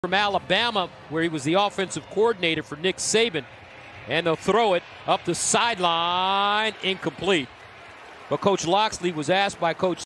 from Alabama, where he was the offensive coordinator for Nick Saban. And they'll throw it up the sideline, incomplete. But Coach Locksley was asked by Coach